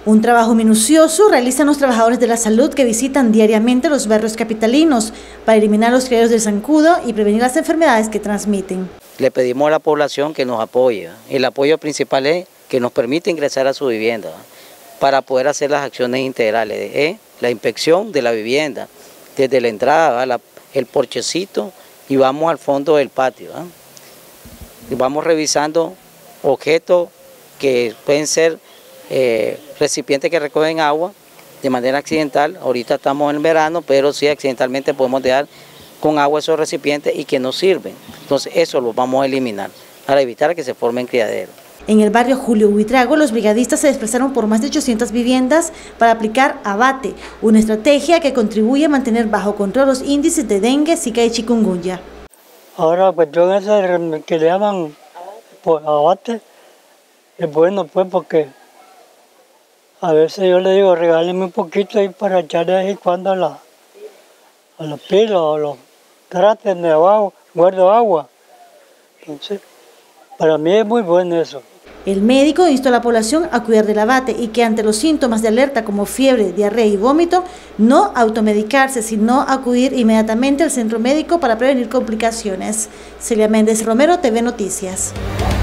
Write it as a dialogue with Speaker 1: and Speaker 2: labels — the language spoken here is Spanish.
Speaker 1: Un trabajo minucioso realizan los trabajadores de la salud que visitan diariamente los barrios capitalinos para eliminar los criaderos del zancudo y prevenir las enfermedades que transmiten.
Speaker 2: Le pedimos a la población que nos apoye. El apoyo principal es que nos permita ingresar a su vivienda para poder hacer las acciones integrales, la inspección de la vivienda, desde la entrada, el porchecito y vamos al fondo del patio. Y vamos revisando objetos que pueden ser recipientes que recogen agua de manera accidental. Ahorita estamos en verano, pero sí accidentalmente podemos dejar con agua esos recipientes y que no sirven. Entonces eso lo vamos a eliminar para evitar que se formen criaderos.
Speaker 1: En el barrio Julio Buitrago, los brigadistas se desplazaron por más de 800 viviendas para aplicar abate, una estrategia que contribuye a mantener bajo control los índices de dengue, zika y chikungunya.
Speaker 3: Ahora, cuestión esa que le llaman abate, es bueno pues porque a veces yo le digo, regálenme un poquito ahí para echarle de vez en cuando a los pilos, a los trates de abajo, guardo agua. Entonces, para mí es muy bueno eso.
Speaker 1: El médico instó a la población a cuidar del abate y que ante los síntomas de alerta como fiebre, diarrea y vómito, no automedicarse, sino acudir inmediatamente al centro médico para prevenir complicaciones. Celia Méndez Romero, TV Noticias.